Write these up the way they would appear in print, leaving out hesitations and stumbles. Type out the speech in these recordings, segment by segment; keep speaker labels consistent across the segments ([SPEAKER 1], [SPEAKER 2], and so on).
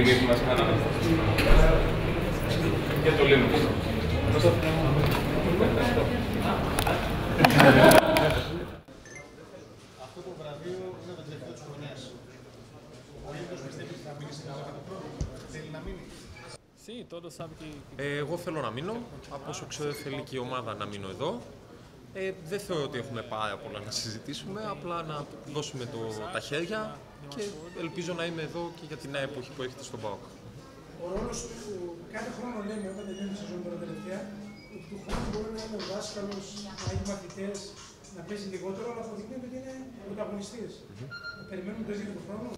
[SPEAKER 1] Τιμή που μας κάναμε. Και το λέμε.
[SPEAKER 2] Αυτό το βραβείο είναι το τελευταίο της χρονιάς. Ο ίδιος πιστεύει ότι θα μείνει στην Ελλάδα το πρώτο. Θέλει να μείνει.
[SPEAKER 3] Εγώ θέλω να μείνω. Από όσο ξέρω θέλει και η ομάδα να μείνω εδώ. Δεν θεωρώ ότι έχουμε πάρα πολλά να συζητήσουμε, απλά να δώσουμε τα χέρια και ελπίζω να είμαι εδώ και για τη νέα εποχή που έρχεται στον ΠΑΟΚ.
[SPEAKER 2] Ο ρόλος του κάθε χρόνο λέμε όταν τελειώνει τη σεζόν τώρα τελευταία, ότι του χρόνου μπορεί να είναι ο δάσκαλος, να έχει μαθητές, να παίζει λιγότερο, αλλά αποδεικνύεται ότι είναι πρωταγωνιστής. Περιμένουμε το ίδιο και του χρόνου.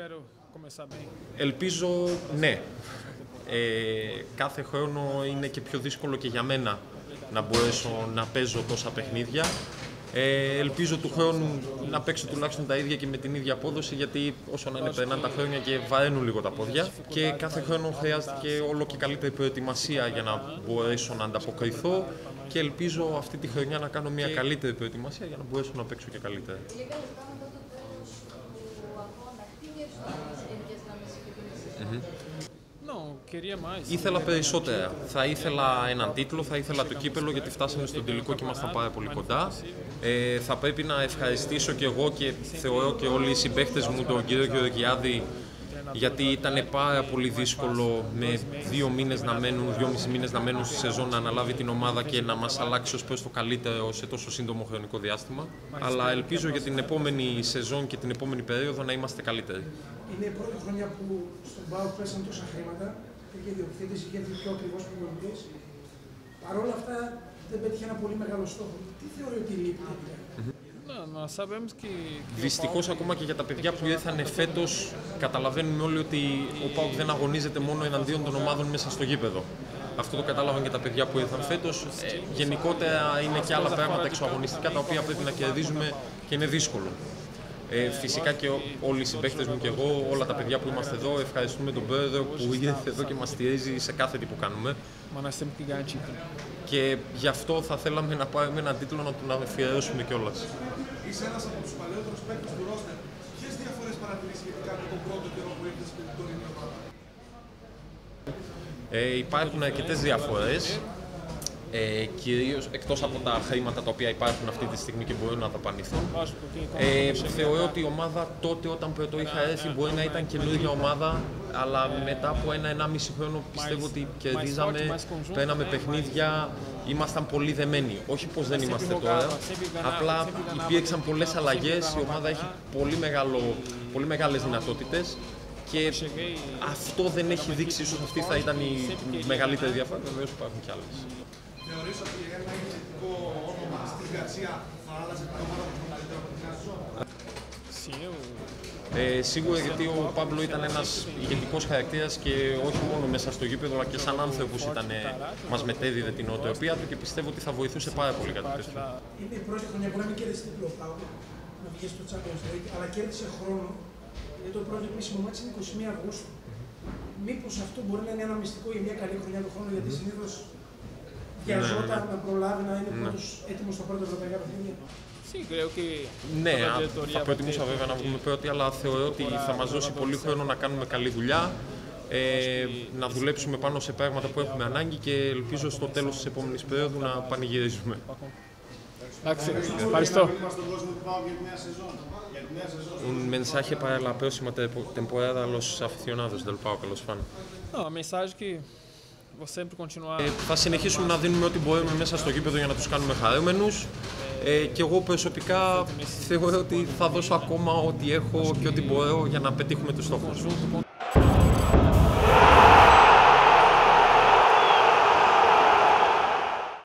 [SPEAKER 3] Ελπίζω ναι. Κάθε χρόνο είναι και πιο δύσκολο και για μένα να μπορέσω να παίζω τόσα παιχνίδια. Ελπίζω του χρόνου να παίξω τουλάχιστον τα ίδια και με την ίδια απόδοση, γιατί όσο να είναι περνάνε τα χρόνια και βαραίνουν λίγο τα πόδια. Και κάθε χρόνο χρειάζεται και όλο και καλύτερη προετοιμασία για να μπορέσω να ανταποκριθώ. Και ελπίζω αυτή τη χρονιά να κάνω μια καλύτερη προετοιμασία για να μπορέσω να παίξω και καλύτερα. Ήθελα περισσότερα. Θα ήθελα έναν τίτλο, θα ήθελα το κύπελο, γιατί φτάσαμε στον τελικό και ήμασταν πάρα πολύ κοντά. Θα πρέπει να ευχαριστήσω και εγώ και θεωρώ και όλοι οι συμπαίκτες μου τον κύριο Γεωργιάδη, γιατί ήταν πάρα πολύ δύσκολο με 2,5 μήνες να μένουν στη σεζόν να αναλάβει την ομάδα και να μας αλλάξει ως προς το καλύτερο σε τόσο σύντομο χρονικό διάστημα. Αλλά ελπίζω για την επόμενη σεζόν και την επόμενη περίοδο να είμαστε καλύτεροι.
[SPEAKER 2] Είναι η πρώτη χρονιά που στον ΠΑΟΚ πέσαν τόσα χρήματα, είχε διοκτήτης, είχε δει πιο ακριβώς προπονητής. Παρ' όλα αυτά δεν πέτυχε ένα πολύ μεγάλο στόχο. Τι θεωρεί ότι λείπει τελικά?
[SPEAKER 3] Δυστυχώς, ακόμα και για τα παιδιά που ήρθαν φέτος, καταλαβαίνουμε όλοι ότι ο ΠΑΟΚ δεν αγωνίζεται μόνο εναντίον των ομάδων μέσα στο γήπεδο. Αυτό το κατάλαβαν και τα παιδιά που ήρθαν φέτος. Γενικότερα είναι και άλλα πράγματα εξωαγωνιστικά τα οποία πρέπει να κερδίζουμε και είναι δύσκολο. Φυσικά και όλοι οι συμπαίκτες μου και εγώ, όλα τα παιδιά που είμαστε εδώ, ευχαριστούμε τον πρόεδρο που ήρθε εδώ και μας στηρίζει σε κάθε τι που κάνουμε. Και γι' αυτό θα θέλαμε να πάρουμε έναν τίτλο να τον αφιερώσουμε κιόλας.
[SPEAKER 2] Είσαι ένας από τους παλαιότερους παίκτες του ρόστερ. Ποιες διαφορές παρατηρείς σχετικά με τον πρώτο καιρό που ήρθες στην τωρινή ομάδα?
[SPEAKER 3] Υπάρχουν αρκετές διαφορές. Κυρίως εκτός από τα χρήματα τα οποία υπάρχουν αυτή τη στιγμή και μπορούν να δαπανηθούν. Θεωρώ ότι η ομάδα τότε όταν πρώτο είχα έρθει μπορεί να ήταν καινούργια ομάδα, αλλά μετά από 1-1,5 χρόνο πιστεύω ότι κερδίζαμε, παίρναμε παιχνίδια, ήμασταν πολύ δεμένοι. Όχι πως δεν είμαστε τώρα, απλά υπήρξαν πολλές αλλαγές, η ομάδα έχει πολύ μεγάλες δυνατότητες. Και αυτό δεν έχει δείξει, ίσως αυτή θα ήταν η μεγαλύτερη διαφορά, βεβαίως υπάρχουν κι άλλες.
[SPEAKER 2] Θεωρείς ότι ένα ηγετικό όνομα στην Γκαρσία θα άλλαζε την ομάδα που μεγαλύτερα από την σεζόν?
[SPEAKER 3] Σίγουρα, γιατί ο Πάμπλο ήταν ένας ηγετικός χαρακτήρας και όχι μόνο μέσα στο γήπεδο, αλλά και σαν άνθρωπος μας μετέδιδε την νοοτροπία του και πιστεύω ότι θα βοηθούσε πάρα πολύ κάτι τέτοιο.
[SPEAKER 2] Είναι η πρώτη χρονιά που να μην κέρδισε τίτλο ο ΠΑΟΚ, να βγει στο Champions League, αλλά κέρδισε χρόνο, γιατί το πρώτο επίσημο μάτς είναι 21 Αυγούστου. Μήπως αυτό μπορεί να είναι ένα μυστικό για μια καλή χρονιά του χρόνου, γιατί συνήθως βιαζόταν να προλάβει να είναι έτοιμος στο πρώτο ευρωπαϊκά παιχνίδια?
[SPEAKER 3] Ναι, θα προτιμούσα βέβαια να βγούμε πρώτοι, αλλά θεωρώ ότι θα μας δώσει πολύ χρόνο να κάνουμε καλή δουλειά, να δουλέψουμε πάνω σε πράγματα που έχουμε ανάγκη και ελπίζω στο τέλος της επόμενης περίοδου να πανηγυρίζουμε.
[SPEAKER 4] Ευχαριστώ.
[SPEAKER 3] Un mensaje para la próxima temporada a los aficionados del PAOK, a los fans.
[SPEAKER 4] Não, a mensagem que vou sempre continuar.
[SPEAKER 3] Θα συνεχίσουμε να δίνουμε ό,τι μπορούμε μέσα στο γήπεδο για να τους κάνουμε χαρούμενους. Και εγώ προσωπικά θεωρώ ότι θα δώσω ακόμα ό,τι έχω και ό,τι μπορώ για να πετύχουμε τους στόχους.